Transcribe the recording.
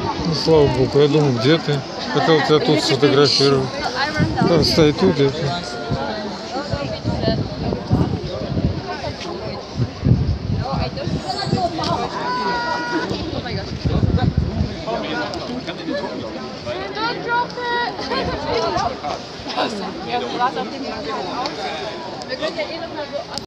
Ну, слава богу, я думал, где ты? Хотел тебя тут сфотографировать. Да, стой тут. Это. Don't drop it! Wir können ja eh noch mal so